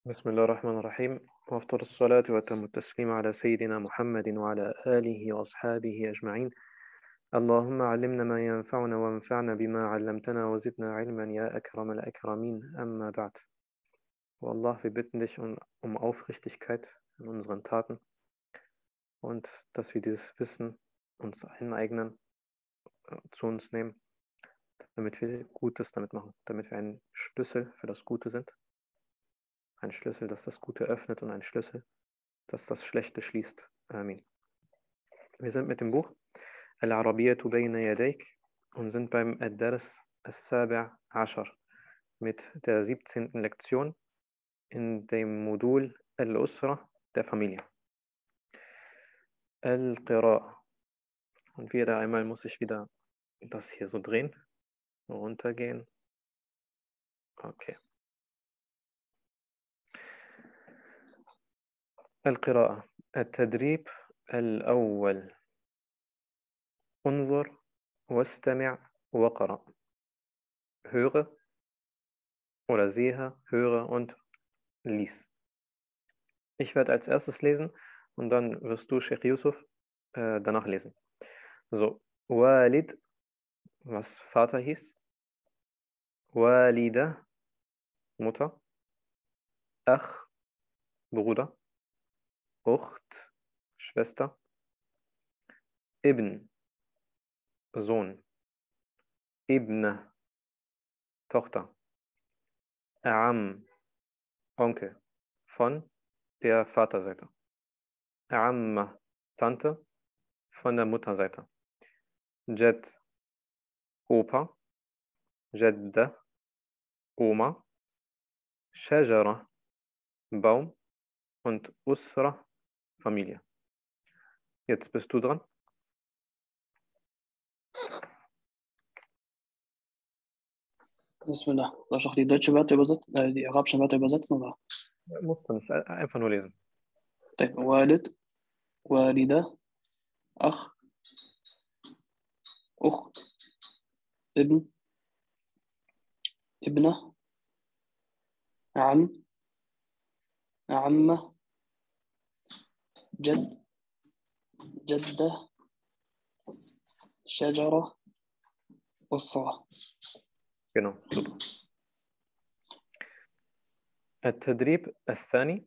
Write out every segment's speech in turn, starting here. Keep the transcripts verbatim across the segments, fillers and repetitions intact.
بسم الله الرحمن الرحيم وأفضل الصلاة وأتم التسليم على سيدنا محمد وعلى آله وأصحابه أجمعين. اللهم علمنا ما ينفعنا وانفعنا بما علمتنا وزدنا علما يا أكرم الأكرمين. Amma ba'd. O Allah, wir bitten dich um, um Aufrichtigkeit in unseren Taten und dass wir dieses Wissen uns aneignen, äh, zu uns nehmen, damit wir Gutes damit machen, damit wir ein Schlüssel für das Gute sind. Ein Schlüssel, das das Gute öffnet und ein Schlüssel, das das Schlechte schließt. Amin. Wir sind mit dem Buch Al-Arabiyyatu bayna yadayk und sind beim Ad-Dars As-Sabi' Ashar mit der siebzehnten Lektion in dem Modul Al-Usra der Familie. Al-Qira'a. Und wieder einmal muss ich wieder das hier so drehen, runtergehen. Okay. القراءة التدريب الأول انظر واستمع وقرأ. Höre oder sehe, höre und lies. Ich werde als erstes lesen und dann wirst du, Sheikh Yusuf, äh, danach lesen. So, Walid, was Vater hieß. Walida, Mutter. Ach, Bruder. Ucht, Schwester. Ibn, Sohn. Ibne, Tochter. Am, Onkel, von der Vaterseite. Amma, Tante, von der Mutterseite. Jed, Opa. Jedda, Oma. Shajara, Baum. Und Usra, Familie. Jetzt bist du dran. Bismillah. Soll ich auch die deutsche Wörter übersetzen, äh, die arabischen Wörter übersetzen, oder? Musst du nicht, einfach nur lesen. طيب والد والدة أخ أخت ابن ابنة عم عمة جد جدة شجرة أسرة. Genau, super. التدريب الثاني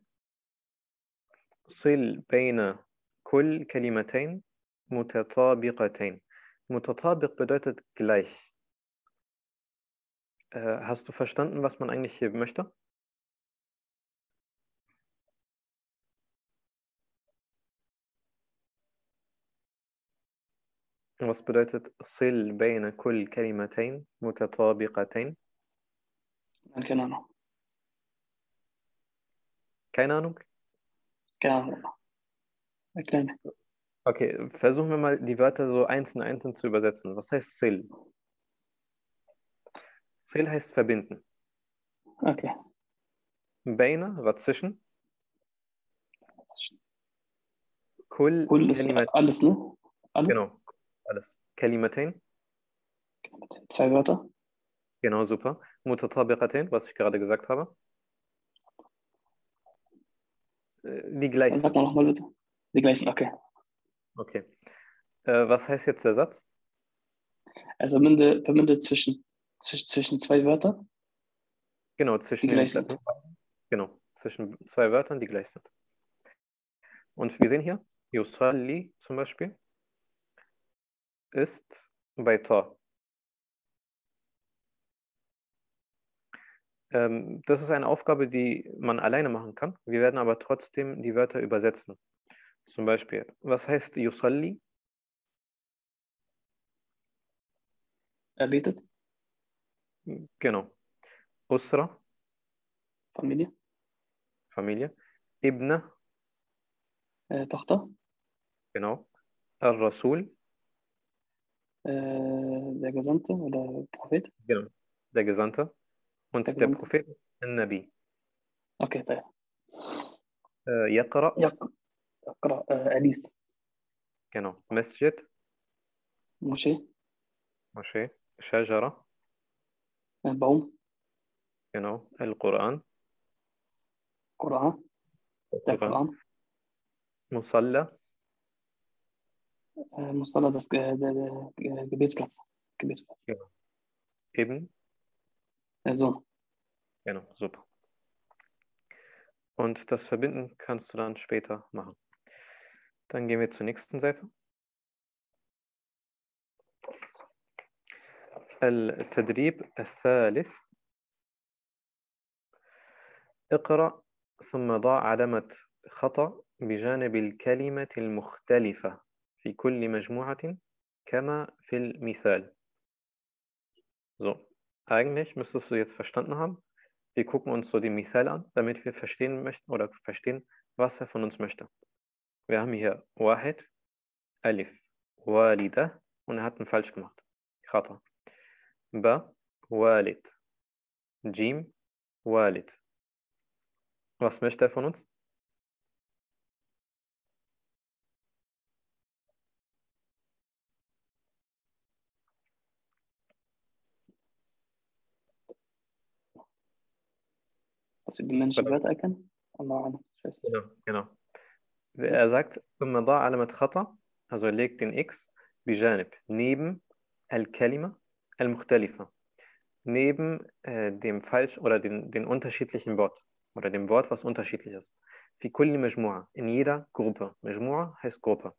صل بين كل كلمتين متطابقتين. Mutatabik bedeutet gleich. Äh, hast du verstanden, was man eigentlich hier möchte? Was bedeutet صل بين كل كلمتين متطابقتين? Nein, keine Ahnung. Keine Ahnung? Keine Ahnung. Erklär mir. Okay, versuchen wir mal die Wörter so einzeln einzeln zu übersetzen. Was heißt Sil? Sil heißt verbinden. Okay. Beina war zwischen. Kul Kul ist Kalimat. alles, ne? Alles? Genau, alles. Kalimatain. Zwei Wörter. Genau, super. Mutatabiqatain, was ich gerade gesagt habe. Äh, Die gleich Sag sind. mal nochmal bitte. Die gleichen, okay. Okay. Äh, was heißt jetzt der Satz? Also verbinde, verbinde zwischen, zwischen, zwischen zwei Wörtern, Genau, zwischen die den gleich sind. Genau, zwischen zwei Wörtern, die gleich sind. Und wir sehen hier, Yusalli zum Beispiel ist bei Ta. Ähm, das ist eine Aufgabe, die man alleine machen kann. Wir werden aber trotzdem die Wörter übersetzen. Zum Beispiel, was heißt Yusalli? Er betet, Genau. Usra, Familie, Familie. Ibna, äh, Tochter, genau. Al-Rasul, äh, der Gesandte oder Prophet. genau. Der Gesandte. Und Der der Gesandte. Prophet, Al-Nabi. Okay, طيب. Äh, Yaqra, يق- يقرأ äh, er liest. genau. Masjid, Moschee, Moschee. Shajara, äh, Baum, genau. Al-Quran, Koran. Der Koran. Musalla. Äh, Musalla, das Ge der, der, der Gebetsplatz. Gebetsplatz. Ja. Ibn. Äh, Sohn. Genau, super. Und das Verbinden kannst du dann später machen. Dann gehen wir zur nächsten Seite. التدريب الثالث. اقرأ ثم ضع علامة خطأ بجانب الكلمة المختلفة في كل مجموعة كما في المثال. So, eigentlich müsstest du jetzt verstanden haben. Wir gucken uns so den Mithal an, damit wir verstehen möchten oder verstehen, was er von uns möchte. Wir haben hier Wahid, Alif, Walida und er hat einen falsch gemacht. Khata. Ba, Walid. Jim, Walid. Was möchte er von uns? Dass wir die männlichen Wörter erkennen. Allah, ich weiß nicht. Genau, genau. Er sagt, ثم ضع علامة خطأ, also er legt den X بجانب, neben al-Kalima al-Mukhtalifa, neben äh, dem falsch oder den, den unterschiedlichen Wort oder dem Wort, was unterschiedlich ist. في كل مجموعة, in jeder Gruppe. مجموعة heißt Gruppe.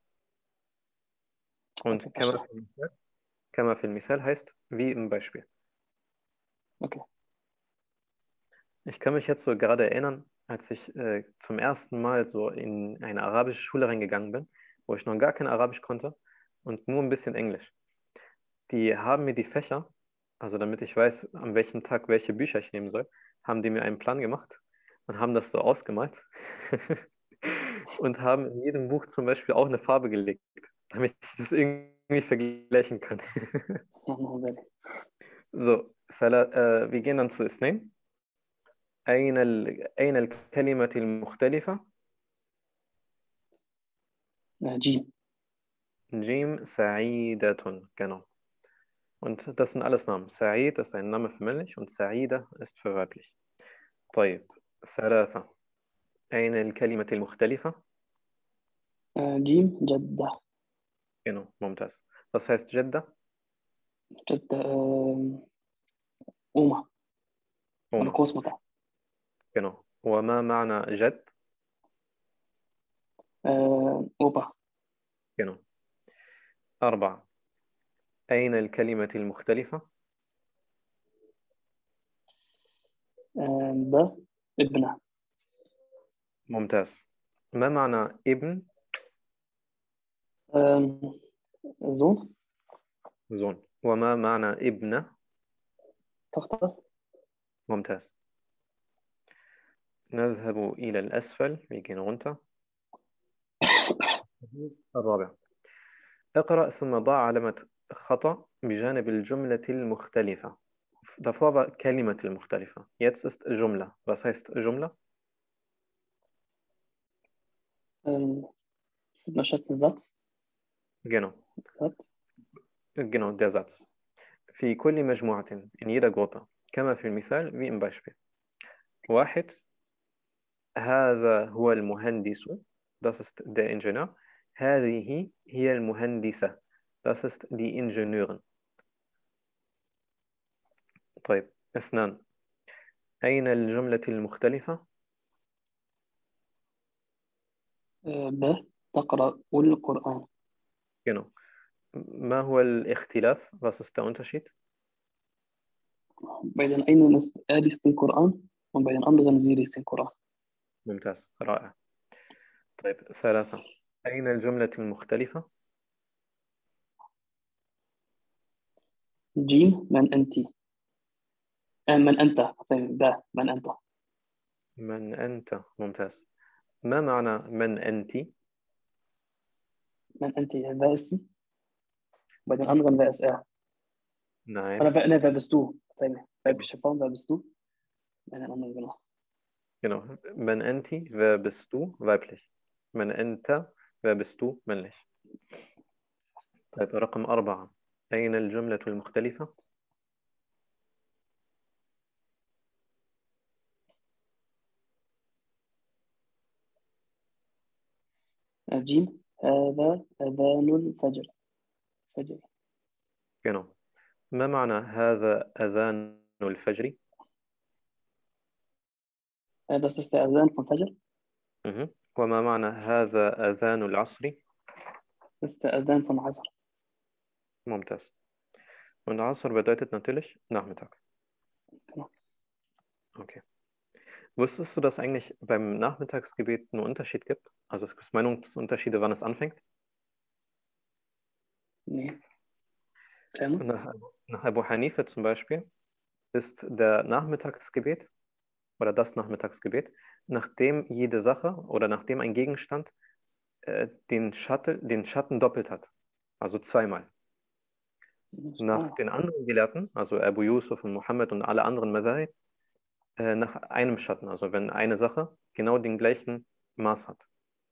Und Okay, كما verstehe. في المثال, كما في المثال heißt wie im Beispiel. Okay. Ich kann mich jetzt so gerade erinnern, als ich äh, zum ersten Mal so in eine arabische Schule reingegangen bin, wo ich noch gar kein Arabisch konnte und nur ein bisschen Englisch. Die haben mir die Fächer, also damit ich weiß, an welchem Tag welche Bücher ich nehmen soll, haben die mir einen Plan gemacht und haben das so ausgemalt und haben in jedem Buch zum Beispiel auch eine Farbe gelegt, damit ich das irgendwie vergleichen kann. So, فلا, äh, wir gehen dann zu Isnain. أين ال... أين الكلمة المختلفة؟ Jim. Jim Sa'idatun, genau. Und das sind alles Namen. Sa'id ist ein Name für männlich und Sa'ida ist für weiblich. طيب ثلاثة أين الكلمة المختلفة؟ Jim, Jeddah. Genau, ممتاز. Was heißt Jeddah? Jeddah, ähm, Oma. Oder Oma. Großmutter. Genau. وما معنى جد؟ Äh, Opa. genau. أربعة أين الكلمة المختلفة؟ Äh, ده ابنها. ممتاز. ما معنى ابن؟ Ähm, Sohn. Sohn. وما معنى ابنة؟ Tochter. ممتاز. نذهب إلى الأسفل. Wir gehen runter. الرابع. اقرأ ثم ضع علامة خطأ بجانب الجملة المختلفة. Davor war كلمة المختلفة. Jetzt ist Jumla. Was heißt Jumla? Ähm, man schätzt einen Satz. Genau. Satz. Genau, der Satz. في كل مجموعة. In jeder Gruppe. كما في المثال wie im Beispiel. واحد. هذا هو المهندس. Das ist der Ingenieur. هذه هي المهندسة. Das ist die Ingenieurin. طيب اثنان. أين الجملة المختلفة؟ Äh, ب تقرأ القرآن. Genau. ما هو الاختلاف? Was ist der Unterschied? Bei den einen ist er liest den Koran und bei den anderen sie liest den Koran. ممتاز. رائع. طيب ثلاثة. أين الجملة المختلفة؟ جيم من أنت. آه من أنت. ده من أنت. من أنت. ممتاز. ما معنى من أنت؟ من أنت. wer ist sie? Bei den anderen wer ist er? Nein. Oder wer, ne, wer bist du? Weibliche Form, wer bist du? Bei den anderen, genau. Genau. من أنت. Wer bist du? Weiblich. من أنت. Wer bist du? Männlich. طيب رقم أربعة. أين الجملة المختلفة؟ Äh, Jim. هذا أذان الفجر. فجر. Genau. ما معنى هذا أذان الفجر؟ Äh, das ist der Adhan von Fajr. Mhm. وما معنى هذا أذان العصر؟ Das ist der Adhan von Asr. ممتاز. Und Asr bedeutet natürlich Nachmittag. Genau. Okay. Wusstest du, dass eigentlich beim Nachmittagsgebet einen Unterschied gibt? Also es gibt Meinungsunterschiede, wann es anfängt? Nee. Klar, ne? Nach, nach Abu Hanifa zum Beispiel ist der Nachmittagsgebet oder das Nachmittagsgebet, nachdem jede Sache oder nachdem ein Gegenstand äh, den, Schatten, den Schatten doppelt hat. Also zweimal. Nach Ah, den anderen Gelehrten, also Abu Yusuf und Mohammed und alle anderen Mazahib, äh, nach einem Schatten. Also wenn eine Sache genau den gleichen Maß hat.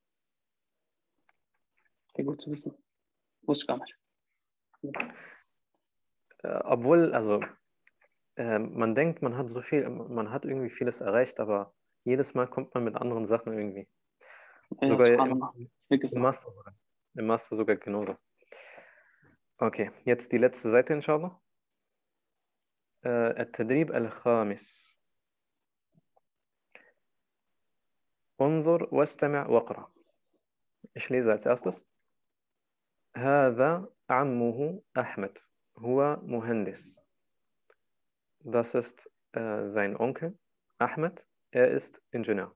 sehr gut zu wissen. Wusste ich gar nicht. Äh, obwohl, also äh, man denkt, man hat so viel, man hat irgendwie vieles erreicht, aber jedes Mal kommt man mit anderen Sachen irgendwie. Ja, Sogar im, subhanallah. Wirklich im so. Master sogar. Im Master sogar genauso. Okay, jetzt die letzte Seite, inshallah. Äh, التدريب الخامس. انظر واستمع واقرأ. Ich lese als erstes. هذا عمه أحمد. هو مهندس. Das ist äh, sein Onkel Ahmed. Er ist Ingenieur.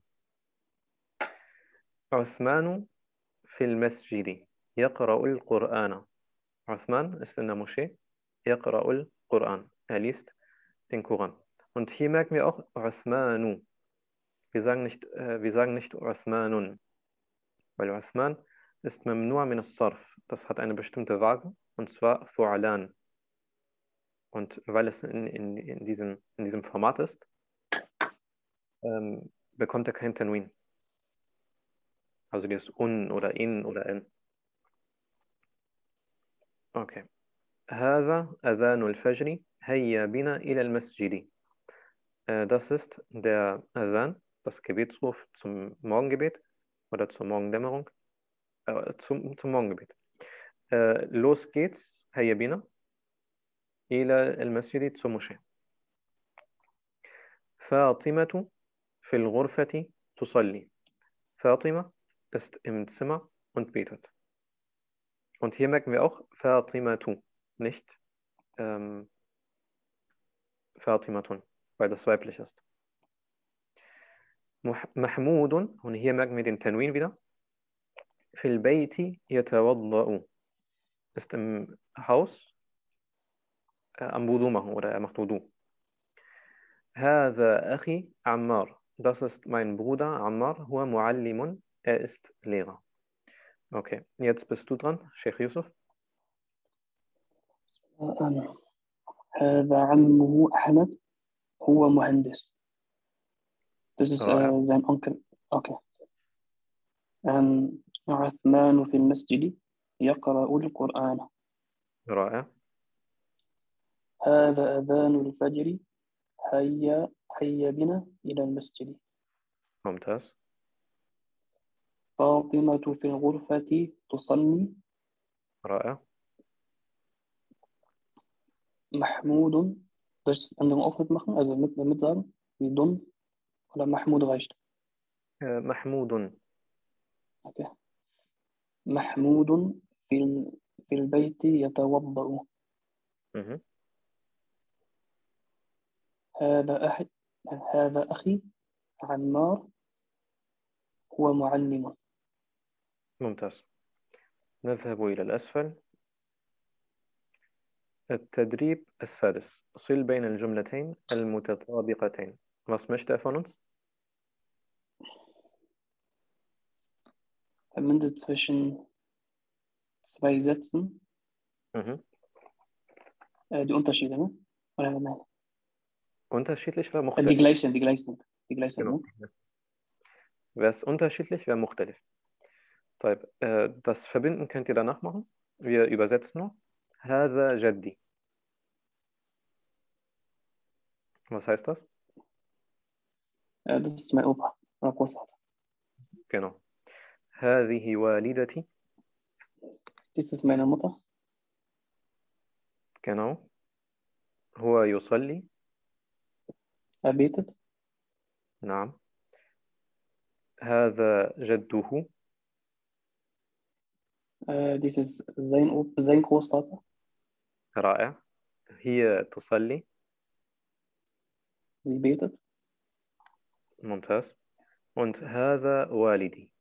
عثمان في المسجد يقرأ القرآن. Uthman ist in der Moschee. يقرأ القرآن. Er liest den Koran. Und hier merken wir auch Uthmanu. Wir sagen nicht, äh, wir sagen nicht Uthmanun, weil Uthman ist Mamnu' min as-Sarf. Das hat eine bestimmte Waage, und zwar Fu'alan. Und weil es in, in, in, diesem, in diesem Format ist, ähm, bekommt er kein Tanwin. Also dieses Un oder In oder En. Okay. هذا أذان الفجر هيا بنا إلى المسجد. Äh, das ist der Adhan, das Gebetsruf zum Morgengebet oder zur Morgendämmerung, äh, zum, zum Morgengebet. Äh, los geht's, هيا بنا إلى المسجد zur Moschee. فاطمة في الغرفة تصلي. Fatima ist im Zimmer und betet. Und hier merken wir auch Fatimatu, nicht ähm, Fatimatun, weil das weiblich ist. Mahmudun, und hier merken wir den Tanwin wieder. Fil Bayti yatawadda'u, ist im Haus äh, am Wudu machen oder er macht Wudu. هذا أخي عمار, das ist mein Bruder Ammar, huwa muallimun, er ist Lehrer. Okay, jetzt bist du dran, Sheikh Yusuf. Ähm, هذا عمه أحمد. هو مهندس. Das ist رائع äh, sein Onkel. Okay. Ähm, عثمان في المسجد يقرأ القرآن. رائع هذا أذان الفجر. هيا هيا بنا إلى المسجد. ممتاز فاطمة في الغرفة تصلي. رائع محمود. Soll ich es andere auch mitmachen? Also mit, mit sagen? Wie dumm? Oder Mahmud reicht? äh, محمود Okay. محمود في ال- في البيت يتوضأ. mhm. هذا أحد هذا أخي عمار. هو معلم. ممتاز نذهب إلى الأسفل. التدريب السادس صل بين الجملتين المتطابقتين. Was möchte er von uns? Verbinde zwischen zwei Sätzen Mhm. äh, die Unterschiede, ne? Oder nein? Unterschiedlich wäre Äh, die مختلف. gleich sind, die gleich sind. Die gleich sind, Genau. ne? Wäre es unterschiedlich, wäre مختلف. طيب, äh, das Verbinden könnt ihr danach machen. Wir übersetzen nur. هذا جدي. Was heißt das? Äh, das ist mein Opa. Oder Großvater. Genau. هذه والدتي. Dies ist meine Mutter. Genau. هو يصلي. Er betet. نعم. هذا جده. Äh, dies ist sein, O- sein Großvater. رائع. هي تصلي. Sie betet. ممتاز. Und هذا والدي.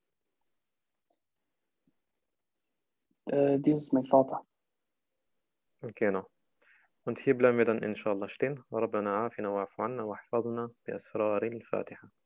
Äh, dies ist mein Vater. Genau. Und hier bleiben wir dann inshallah stehen. ربنا عافنا واعف عنا واحفظنا بأسرار الفاتحة.